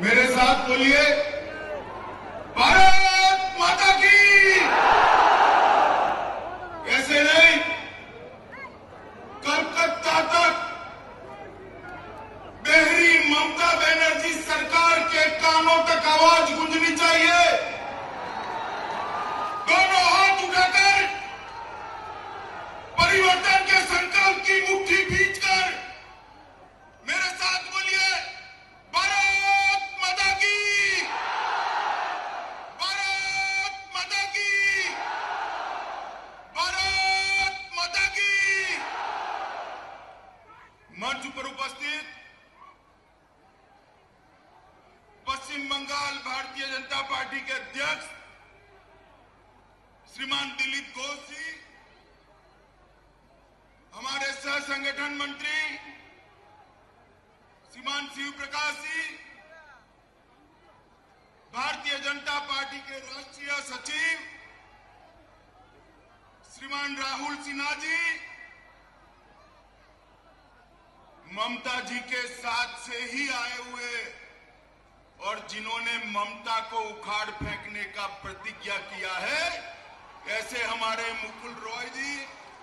मेरे साथ बोलिए, भारत माता की। ऐसे नहीं, कलकत्ता तक बहरी ममता बनर्जी सरकार के कानों तक आवाज गूंजनी चाहिए। दोनों हाथ उठाकर परिवर्तन के संकल्प की मुट्ठी भींचकर मेरे साथ बोलिए, भारत माता की, भारत माता की, भारत माता की। मंच पर उपस्थित पश्चिम बंगाल भारतीय जनता पार्टी के अध्यक्ष श्रीमान दिलीप घोष जी, हमारे सह संगठन मंत्री श्रीमान शिव प्रकाश जी, भारतीय जनता पार्टी के राष्ट्रीय सचिव श्रीमान राहुल सिन्हा जी, ममता जी के साथ से ही आए हुए और जिन्होंने ममता को उखाड़ फेंकने का प्रतिज्ञा किया है, ऐसे हमारे मुकुल रॉय जी,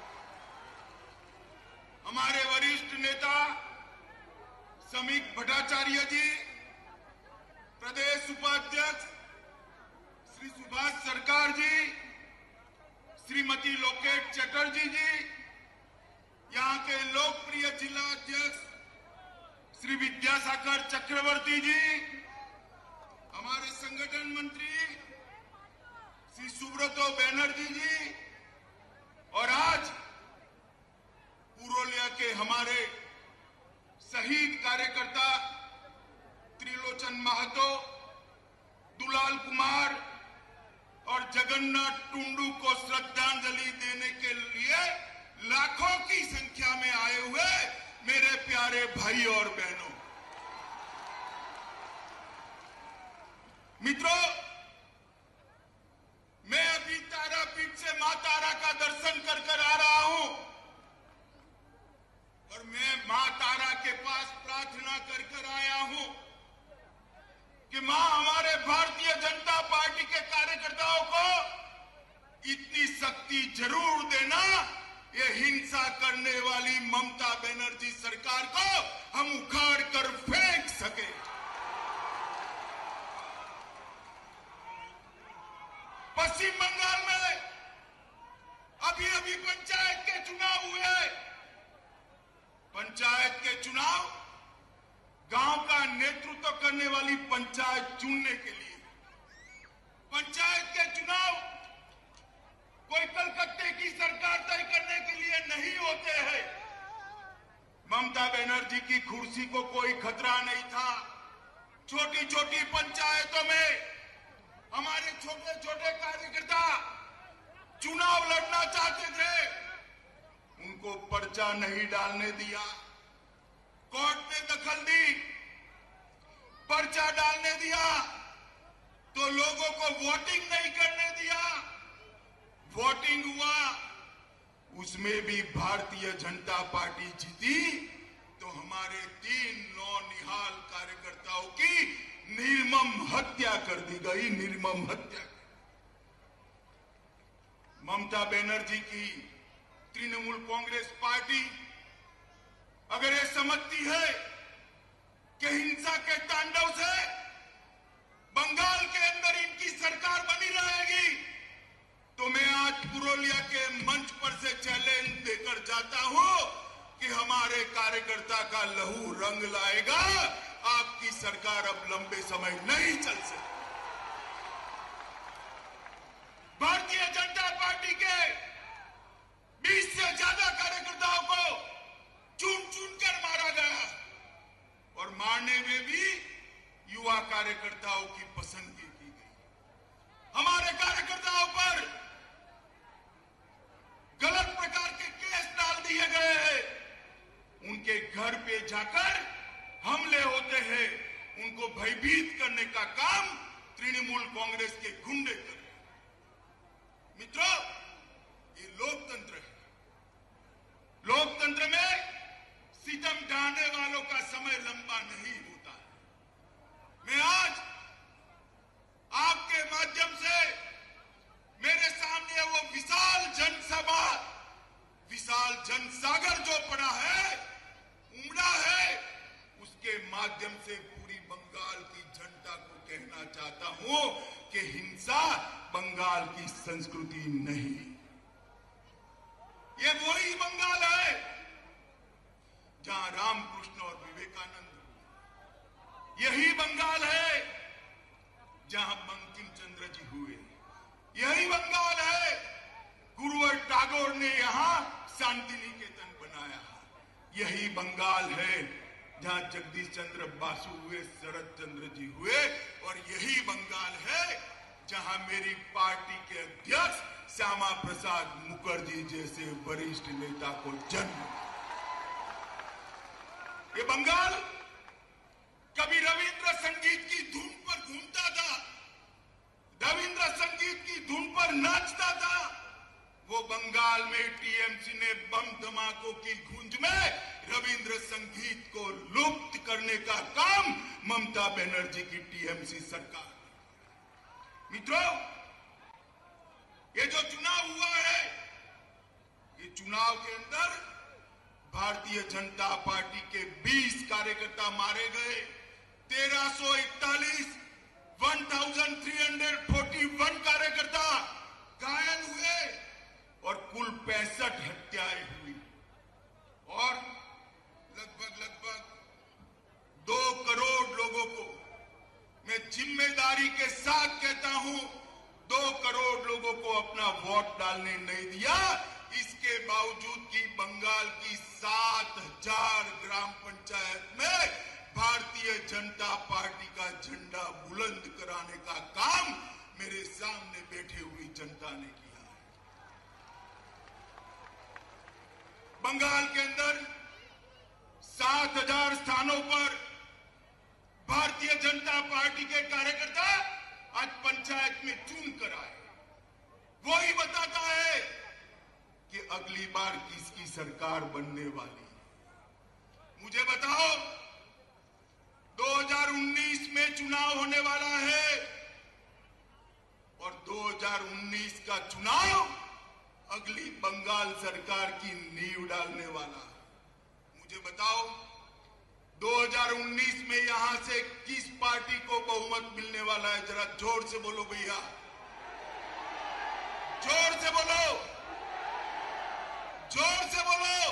हमारे वरिष्ठ नेता समीक भट्टाचार्य जी, प्रदेश उपाध्यक्ष श्री सुभाष सरकार जी, श्रीमती लोकेट चटर्जी जी, यहाँ के लोकप्रिय जिला अध्यक्ष श्री विद्यासागर चक्रवर्ती जी, हमारे संगठन मंत्री श्री सुब्रतो बैनर्जी जी, और आज पुरुलिया के हमारे शहीद कार्यकर्ता त्रिलोचन महतो, दुलाल कुमार और जगन्नाथ टुंडू को श्रद्धांजलि देने के लिए लाखों की संख्या में आए हुए मेरे प्यारे भाई और बहनों, मित्रों, मैं अभी तारापीठ से मां तारा का दर्शन कर कर आ रहा हूं और मैं मां तारा के पास प्रार्थना कर कर आया हूं कि मां हमारे भारतीय जनता पार्टी के कार्यकर्ताओं को इतनी शक्ति जरूर देना, ये हिंसा करने वाली ममता बनर्जी सरकार को हम उखाड़ कर फेंक सके। पश्चिम बंगाल में अभी अभी पंचायत के चुनाव हुए। पंचायत के चुनाव गांव का नेतृत्व करने वाली पंचायत चुनने के लिए, पंचायत के चुनाव कोई कलकत्ते की सरकार तय करने के लिए नहीं होते हैं। ममता बनर्जी की कुर्सी को कोई खतरा नहीं था। छोटी छोटी पंचायतों में हमारे छोटे छोटे कार्यकर्ता चुनाव लड़ना चाहते थे, उनको पर्चा नहीं डालने दिया, कोर्ट ने दखल दी, पर्चा डालने दिया तो लोगों को वोटिंग नहीं करने दिया। वोटिंग हुआ, उसमें भी भारतीय जनता पार्टी जीती, तो हमारे 3 नौनिहाल कार्यकर्ताओं की निर्मम हत्या कर दी गई, निर्मम हत्या। ममता बनर्जी की तृणमूल कांग्रेस पार्टी अगर ये समझती है कि हिंसा के तांडव से बंगाल के अंदर इनकी सरकार बनी रहेगी, तो मैं आज पुरुलिया के मंच पर से चैलेंज देकर जाता हूं कि हमारे कार्यकर्ता का लहू रंग लाएगा, आपकी सरकार अब लंबे समय नहीं चल सकती। भारतीय जनता पार्टी के 20 से ज्यादा कार्यकर्ताओं को चुन चुन कर मारा गया और मारने में भी युवा कार्यकर्ताओं की पसंदगी की गई। हमारे कार्यकर्ताओं पर गलत प्रकार के केस डाल दिए गए हैं। उनके घर पे जाकर हमले होते हैं, उनको भयभीत करने का काम तृणमूल कांग्रेस के गुंडे कर रहे हैं। मित्रों, ये लोकतंत्र है। लोकतंत्र में सितम ढाने वालों का समय लंबा नहीं होता है। मैं से पूरी बंगाल की जनता को कहना चाहता हूं कि हिंसा बंगाल की संस्कृति नहीं। ये वही बंगाल है जहां रामकृष्ण और विवेकानंद हुए। यही बंगाल है जहां बंकिम चंद्र जी हुए। यही बंगाल है गुरुवर टैगोर ने यहां शांति निकेतन बनाया। यही बंगाल है जहां जगदीश चंद्र बासु हुए, शरद चंद्र जी हुए। और यही बंगाल है जहां मेरी पार्टी के अध्यक्ष श्यामा प्रसाद मुखर्जी जैसे वरिष्ठ नेता को जन्म। ये बंगाल कभी रविंद्र संगीत की धुन पर घूमता था, रविंद्र संगीत की धुन पर नाचता था। वो बंगाल में टीएमसी ने बम धमाकों की गूंज में रविंद्र संगीत को लुप्त करने का काम ममता बनर्जी की टीएमसी सरकार। मित्रों, ये जो चुनाव हुआ है, ये चुनाव के अंदर भारतीय जनता पार्टी के 20 कार्यकर्ता मारे गए, 1341 1341 कार्यकर्ता घायल हुए और कुल 65 हत्याएं हुई। और लगभग 2 करोड़ लोगों को मैं जिम्मेदारी के साथ कहता हूं, 2 करोड़ लोगों को अपना वोट डालने नहीं दिया। इसके बावजूद कि बंगाल की 7000 ग्राम पंचायत में भारतीय जनता पार्टी का झंडा बुलंद कराने का काम मेरे सामने बैठे हुई जनता ने किया है। बंगाल के अंदर 7000 स्थानों पर भारतीय जनता पार्टी के कार्यकर्ता आज पंचायत में चुन कर आए। वो ही बताता है कि अगली बार किसकी सरकार बनने वाली है। मुझे बताओ, 2019 में चुनाव होने वाला है और 2019 का चुनाव अगली बंगाल सरकार की नींव डालने वाला है। मुझे बताओ, 2019 में यहां से किस पार्टी को बहुमत मिलने वाला है? जरा जोर से बोलो भैया, जोर से बोलो, जोर से बोलो।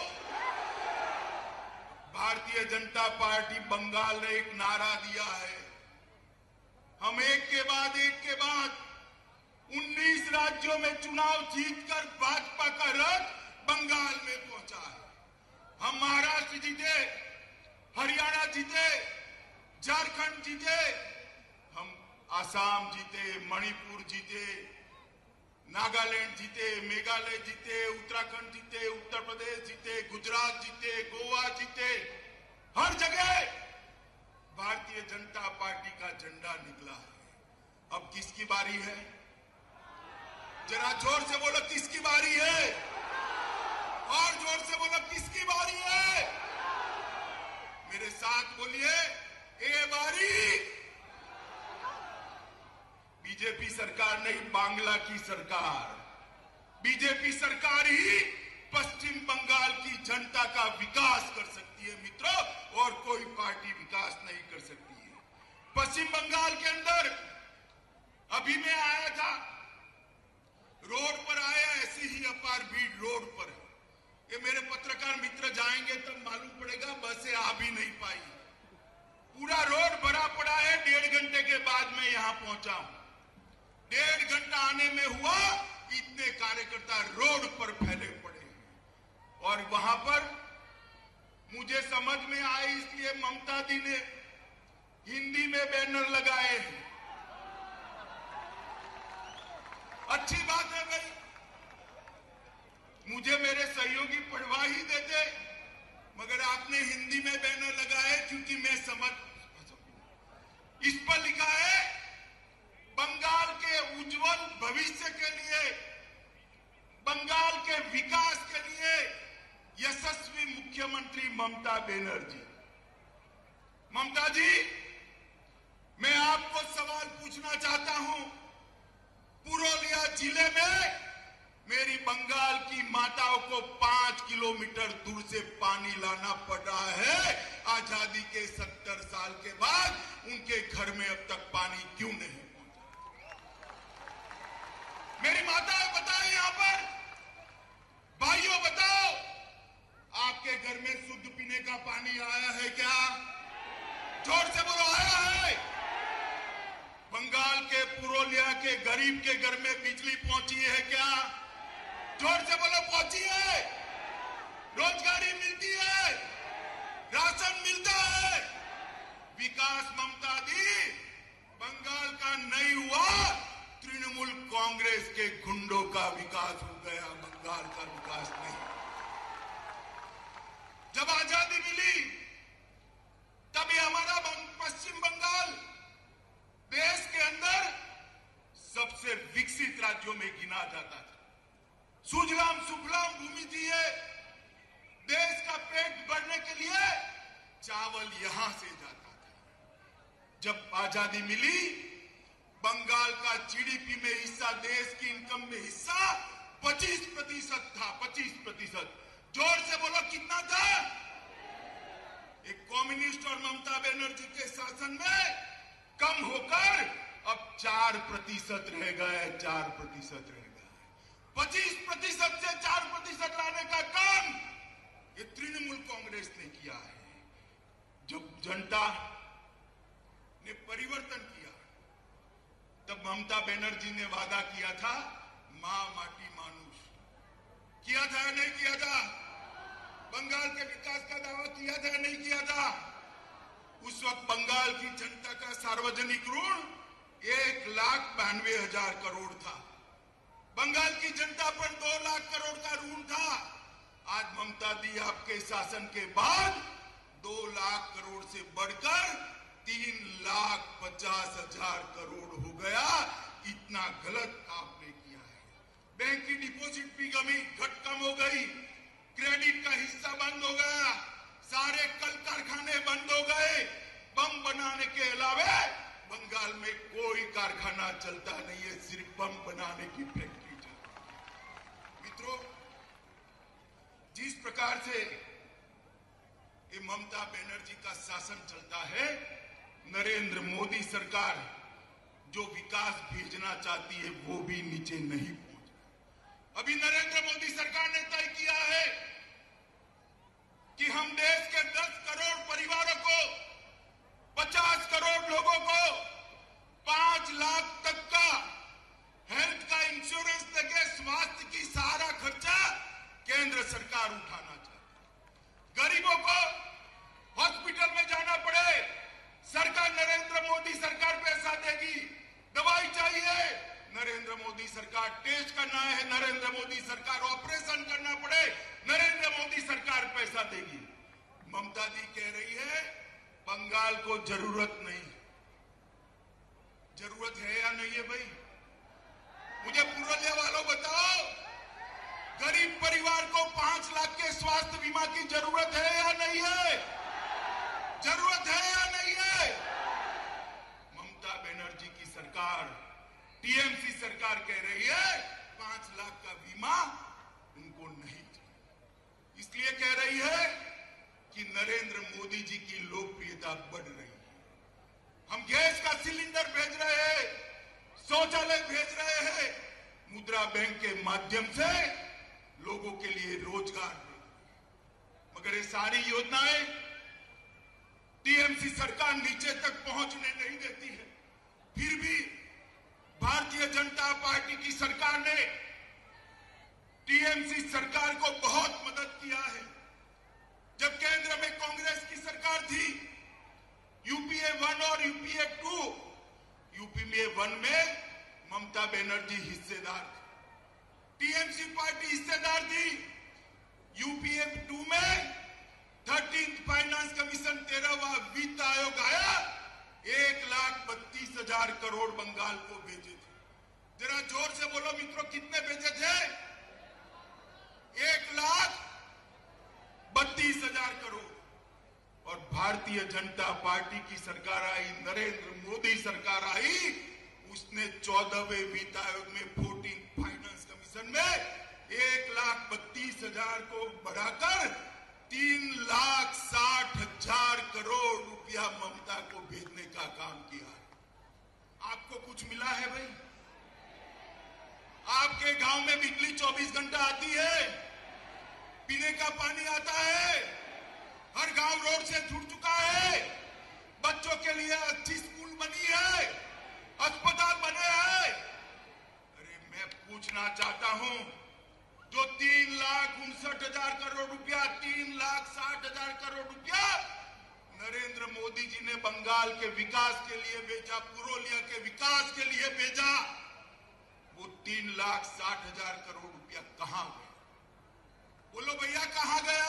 भारतीय जनता पार्टी बंगाल ने एक नारा दिया है, हम एक के बाद 19 राज्यों में चुनाव जीतकर भाजपा का रथ बंगाल में पहुंचा है। हम महाराष्ट्र जीते, हरियाणा जीते, झारखंड जीते, हम आसाम जीते, मणिपुर जीते, नागालैंड जीते, मेघालय जीते, उत्तराखंड जीते, उत्तर प्रदेश जीते, गुजरात जीते, गोवा जीते। हर जगह भारतीय जनता पार्टी का झंडा निकला है। अब किसकी बारी है? जरा जोर से बोलो, किसकी बारी है? और जोर से बोलो, किसकी बारी है? मेरे साथ बोलिए, ए बारी। बीजेपी सरकार नहीं, बांग्ला की सरकार। बीजेपी सरकार ही पश्चिम बंगाल की जनता का विकास कर सकती है मित्रों, और कोई पार्टी विकास नहीं कर सकती है। पश्चिम बंगाल के अंदर अभी मैं आया था, रोड पर आया, ऐसी ही अपार भीड़ रोड पर है। ये मेरे पत्रकार मित्र जाएंगे तब मालूम पड़ेगा, बसें आ भी नहीं पाई। पूरा रोड भरा पड़ा है। 1.5 घंटे के बाद मैं यहां पहुंचा हूं। 1.5 घंटा आने में हुआ, इतने कार्यकर्ता रोड पर फैले पड़े हैं। और वहां पर मुझे समझ में आई, इसलिए ममता दी ने हिंदी में बैनर लगाए हैं। अच्छी बात है भाई, मुझे मेरे सहयोगी पढ़वा ही देते, मगर आपने हिंदी में बैनर लगाए क्योंकि मैं समझ सकूं। इस पर लिखा है, बंगाल के उज्जवल भविष्य के लिए, बंगाल के विकास के लिए यशस्वी मुख्यमंत्री ममता बनर्जी। ममता जी, मैं आपको सवाल पूछना चाहता हूं। पुरुलिया जिले में मेरी बंगाल की माताओं को 5 किलोमीटर दूर से पानी लाना पड़ रहा है। आजादी के 70 साल के बाद उनके घर में अब तक पानी क्यों नहीं पहुंचा? मेरी माताएं बताएं, यहां पर भाइयों बताओ, आपके घर में शुद्ध पीने का पानी आया है क्या? जोर से बोलो, आया है? बंगाल के पुरुलिया के गरीब के घर में बिजली पहुंची है क्या? जोर से बोलो, पहुंची है? रोजगारी मिलती है? राशन मिलता है? विकास ममता दी, बंगाल का नहीं हुआ, तृणमूल कांग्रेस के गुंडों का विकास हो गया, बंगाल का विकास नहीं। जब आजादी मिली तभी हमारा पश्चिम बंगाल देश के अंदर सबसे विकसित राज्यों में गिना जाता था। सुजलाम सुफलाम भूमि थी ये। देश का पेट भरने के लिए चावल यहां से जाता था। जब आजादी मिली, बंगाल का जीडीपी में हिस्सा, देश की इनकम में हिस्सा 25% था। 25%। जोर से बोलो, कितना था? एक कम्युनिस्ट और ममता बनर्जी के शासन में कम होकर अब 4% रह गए। 4% रह गए। 25% से 4% लाने का काम ये तृणमूल कांग्रेस ने किया है। जब जनता ने परिवर्तन किया, तब ममता बनर्जी ने वादा किया था, मां माटी मानुष। किया था या नहीं किया था? बंगाल के विकास का दावा किया था या नहीं किया था? उस वक्त बंगाल की जनता का सार्वजनिक ऋण 1,92,000 करोड़ था। बंगाल की जनता पर 2 लाख करोड़ का ऋण था। आज ममता दी आपके शासन के बाद 2 लाख करोड़ से बढ़कर 3,50,000 करोड़ हो गया। इतना गलत आपने किया है। बैंक की डिपॉजिट भी कम हो गई, क्रेडिट का हिस्सा बंद हो गया, सारे कल कारखाने बंद हो गए। बम बनाने के अलावा बंगाल में कोई कारखाना चलता नहीं है, सिर्फ बम बनाने की फैक्ट्री चलती है। मित्रों, जिस प्रकार से ये ममता बनर्जी का शासन चलता है, नरेंद्र मोदी सरकार जो विकास भेजना चाहती है वो भी नीचे नहीं पहुंच रहा। अभी नरेंद्र मोदी सरकार ने तय किया है कि हम देश के 10 करोड़ परिवारों को, 50 करोड़ लोगों को 5 लाख तक का हेल्थ का इंश्योरेंस देके स्वास्थ्य की सारा खर्चा केंद्र सरकार उठाना चाहती है। गरीबों को हॉस्पिटल में जाना पड़े, सरकार, नरेंद्र मोदी सरकार पैसा देगी। दवाई चाहिए, नरेंद्र मोदी सरकार। टेस्ट करना है, नरेंद्र मोदी सरकार। ऑपरेशन करना पड़े, नरेंद्र मोदी सरकार पैसा देगी। ममता दी कह रही है बंगाल को जरूरत नहीं। जरूरत है या नहीं है भाई? मुझे पुरुलिया वालों बताओ, गरीब परिवार को 5 लाख के स्वास्थ्य बीमा की जरूरत है या नहीं है? जरूरत है या नहीं है? ममता बनर्जी की सरकार, टीएमसी सरकार कह रही है 5 लाख का बीमा उनको नहीं चाहिए। इसलिए कह रही है कि नरेंद्र मोदी जी की लोकप्रियता बढ़ रही है। हम गैस का सिलेंडर भेज रहे हैं, शौचालय भेज रहे हैं, मुद्रा बैंक के माध्यम से लोगों के लिए रोजगार दे। मगर ये सारी योजनाएं टीएमसी सरकार नीचे तक पहुंचने नहीं देती है। फिर भी भारतीय जनता पार्टी की सरकार ने टीएमसी सरकार को बहुत मदद किया है। जब केंद्र में कांग्रेस की सरकार थी, यूपीए 1 और यूपीए 2, यूपीए 1 में ममता बनर्जी हिस्सेदार थी, टीएमसी पार्टी हिस्सेदार थी। यूपीए 2 में 13th फाइनेंस कमीशन 13वां वित्त आयोग आया, 1,32,000 करोड़ बंगाल को भेजे थे। जरा जोर से बोलो मित्रों, कितने भेजे थे? 1,32,000 करोड़। और भारतीय जनता पार्टी की सरकार आई, नरेंद्र मोदी सरकार आई, उसने 14वें वित्त आयोग में 14th फाइनेंस कमीशन में 1,32,000 को बढ़ाकर 3,60,000 करोड़ रुपया ममता को भेजने का काम किया है। आपको कुछ मिला है भाई? आपके गांव में बिजली 24 घंटा आती है, पीने का पानी आता है, हर गांव रोड से जुड़ चुका है, बच्चों के लिए अच्छी स्कूल बनी है, अस्पताल बने हैं। अरे मैं पूछना चाहता हूं, जो 3,59,000 करोड़ रुपया, 3,60,000 करोड़ रुपया नरेंद्र मोदी जी ने बंगाल के विकास के लिए भेजा, पुरुलिया के विकास के लिए भेजा, वो 3,60,000 करोड़ रुपया कहां गया? बोलो भैया कहां गया?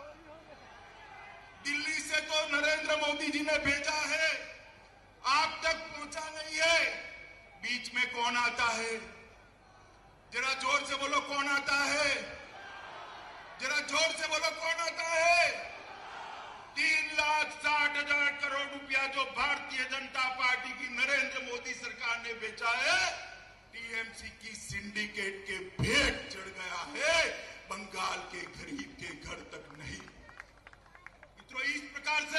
दिल्ली से तो नरेंद्र मोदी जी ने भेजा है, आप तक पहुंचा नहीं है। बीच में कौन आता है? जरा जोर से बोलो कौन आता है? जरा जोर से बोलो कौन आता है? 3,60,000 करोड़ रुपया जो भारतीय जनता पार्टी की नरेंद्र मोदी सरकार ने बेचा है, टीएमसी की सिंडिकेट के भेंट चढ़ गया है, बंगाल के गरीब के घर तक नहीं। मित्रों, इस प्रकार से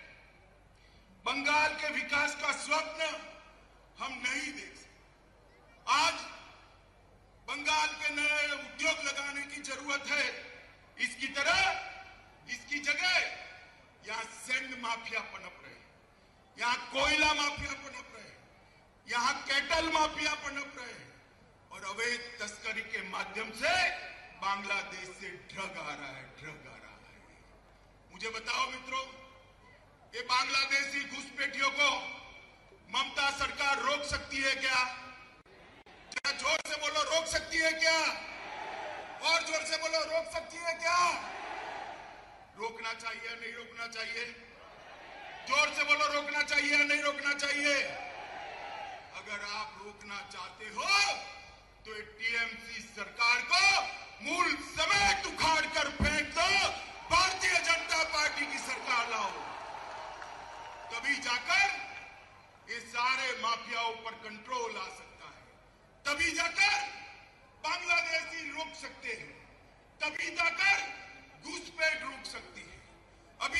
बंगाल के विकास का स्वप्न हम नहीं देख सकते। आज बंगाल के नए उद्योग लगाने की जरूरत है। इसकी जगह यहां सैंड माफिया पनप रहे, यहां कोयला माफिया पनप रहे, यहां कैटल माफिया पनप रहे और अवैध तस्करी के माध्यम से बांग्लादेश से ड्रग आ रहा है। मुझे बताओ मित्रों, ये बांग्लादेशी घुसपैठियों को ममता सरकार रोक सकती है क्या? जरा जोर से बोलो, रोक सकती है क्या? और जोर से बोलो, रोक सकती है क्या? रोकना चाहिए नहीं रोकना चाहिए? जोर से बोलो, रोकना चाहिए नहीं रोकना चाहिए? अगर आप रोकना चाहते हो तो टीएमसी सरकार को मूल समेत उखाड़ कर फेंक दो, भारतीय जनता पार्टी की सरकार लाओ, तभी जाकर ये सारे माफियाओं पर कंट्रोल आ सकता है, तभी जाकर बांग्लादेशी रोक सकते हैं, तभी जाकर घुसपैठ रुक सकती है। अभी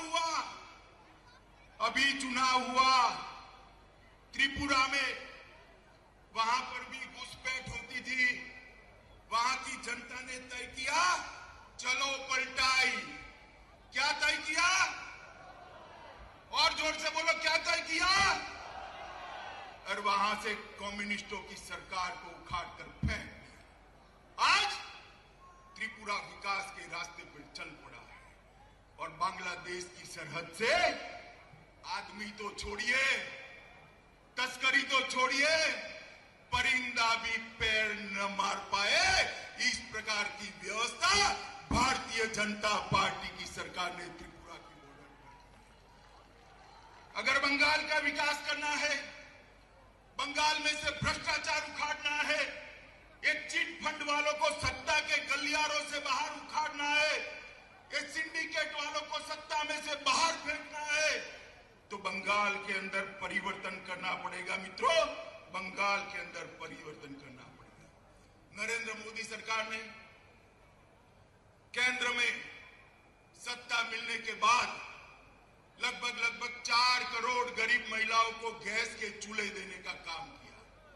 चुनाव हुआ त्रिपुरा में, वहां पर भी घुसपैठ होती थी। वहां की जनता ने तय किया, चलो पलटाई। क्या तय किया? और जोर से बोलो, क्या तय किया? और वहां से कम्युनिस्टों की सरकार को उखाड़ कर फेंक दिया। आज त्रिपुरा विकास के रास्ते पर चल पड़ा है और बांग्लादेश की सरहद से आदमी तो छोड़िए, तस्करी तो छोड़िए, परिंदा भी पैर न मार पाए, इस प्रकार की व्यवस्था भारतीय जनता पार्टी की सरकार ने त्रिपुरा की बॉर्डर पर की। अगर बंगाल का विकास करना है, बंगाल में से भ्रष्टाचार उखाड़ना है, ये चिट फंड वालों को सत्ता के गलियारों से बाहर उखाड़ना है, ये सिंडिकेट वालों को सत्ता में से बाहर फेंकना है, तो बंगाल के अंदर परिवर्तन करना पड़ेगा। मित्रों, बंगाल के अंदर परिवर्तन करना पड़ेगा। नरेंद्र मोदी सरकार ने केंद्र में सत्ता मिलने के बाद लगभग 4 करोड़ गरीब महिलाओं को गैस के चूल्हे देने का काम किया,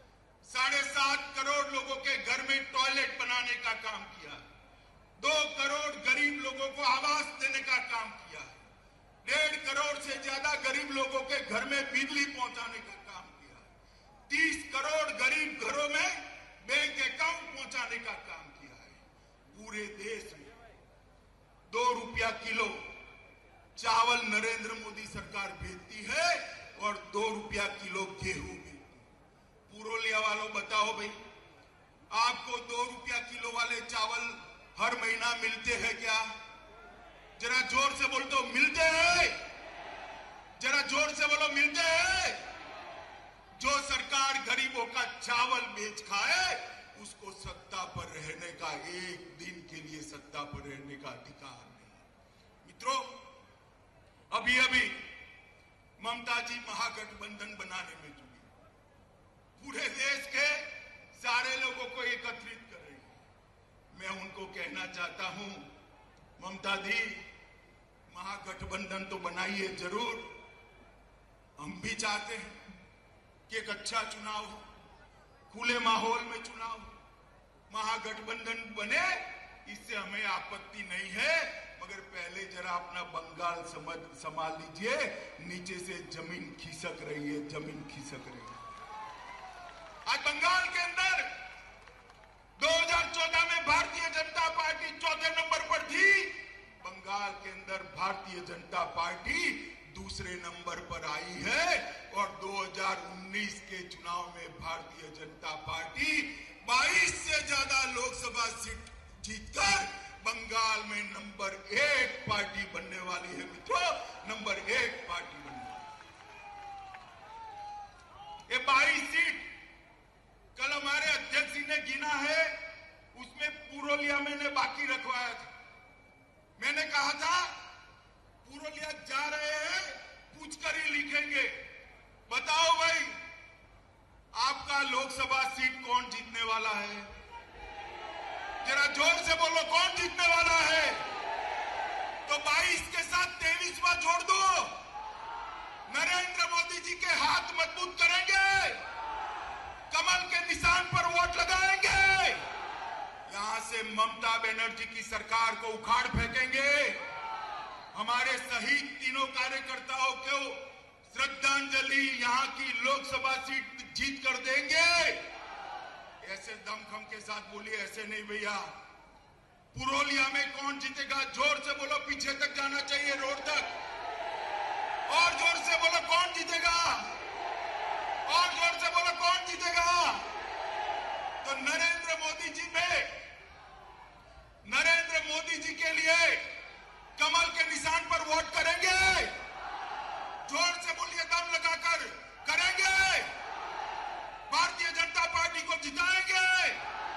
7.5 करोड़ लोगों के घर में टॉयलेट बनाने का काम किया, 2 करोड़ गरीब लोगों को आवास देने का काम किया, 1.5 करोड़ से ज्यादा गरीब लोगों के घर में बिजली पहुंचाने का काम किया, 30 करोड़ गरीब घरों में बैंक अकाउंट पहुंचाने का काम किया है। पूरे देश में 2 रुपया किलो चावल नरेंद्र मोदी सरकार भेजती है और 2 रुपया किलो गेहूं भेजती है। पुरुलिया वालों बताओ भाई, आपको 2 रुपया किलो वाले चावल हर महीना मिलते हैं क्या? जरा जोर से बोल दो, मिलते हैं? जरा जोर से बोलो, मिलते हैं? जो सरकार गरीबों का चावल बेच खाए, उसको सत्ता पर रहने का, एक दिन के लिए सत्ता पर रहने का अधिकार नहीं। मित्रों, अभी ममता जी महागठबंधन बनाने में जुटी, पूरे देश के सारे लोगों को एकत्रित कर रही है। मैं उनको कहना चाहता हूं, ममता दी, महागठबंधन तो बनाइए जरूर, हम भी चाहते हैं कि एक अच्छा चुनाव हो, खुले माहौल में चुनाव, महागठबंधन बने, इससे हमें आपत्ति नहीं है, मगर पहले जरा अपना बंगाल संभाल लीजिए, नीचे से जमीन खिसक रही है, जमीन खिसक रही है। आज बंगाल के अंदर 2014 में भारतीय जनता पार्टी चौथे नंबर पर थी, बंगाल के अंदर भारतीय जनता पार्टी दूसरे नंबर पर आई है, और 2019 के चुनाव में भारतीय जनता पार्टी 22 से ज्यादा लोकसभा सीट जीतकर बंगाल में नंबर 1 पार्टी बनने वाली है मित्रों, नंबर 1 पार्टी बनने वाली। ये 22 सीट कल हमारे अध्यक्ष जी ने गिना है, उसमें पुरुलिया मैंने बाकी रखवाया था। मैंने कहा था पुरुलिया जा रहे हैं, पूछकर ही लिखेंगे। बताओ भाई, आपका लोकसभा सीट कौन जीतने वाला है? जरा जोर से बोलो, कौन जीतने वाला है? तो 22 के साथ 23वां जोड़ दो, नरेंद्र मोदी जी के हाथ मजबूत करेंगे, कमल के निशान पर वोट लगाएंगे, यहां से ममता बनर्जी की सरकार को उखाड़ फेंकेंगे, हमारे शहीद तीनों कार्यकर्ताओं को श्रद्धांजलि यहां की लोकसभा सीट जीत कर देंगे। ऐसे दमखम के साथ बोलिए, ऐसे नहीं भैया। पुरुलिया में कौन जीतेगा? जोर से बोलो, पीछे तक जाना चाहिए, रोड तक। और जोर से बोलो, कौन जीतेगा? और जोर से बोलो, कौन जीतेगा? तो नरेंद्र मोदी जी के लिए कमल के निशान पर वोट करेंगे। जोर से बोलिए, दम लगाकर करेंगे, भारतीय जनता पार्टी को जिताएंगे,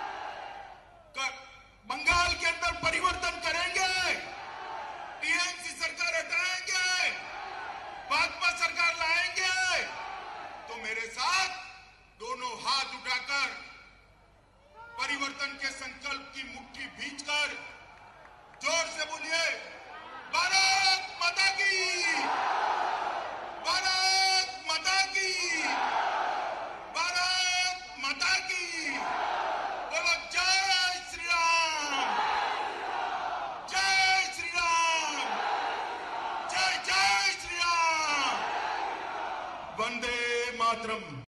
बंगाल के अंदर परिवर्तन करेंगे, टीएमसी सरकार हटाएंगे, भाजपा सरकार लाएंगे। तो मेरे साथ दोनों हाथ उठाकर परिवर्तन के संकल्प की मुट्ठी भींचकर जोर से बोलिए, भारत माता की, भारत माता की, भारत माता की। बोलो जय श्री राम, जय श्री राम, जय जय श्री राम, वंदे मातरम।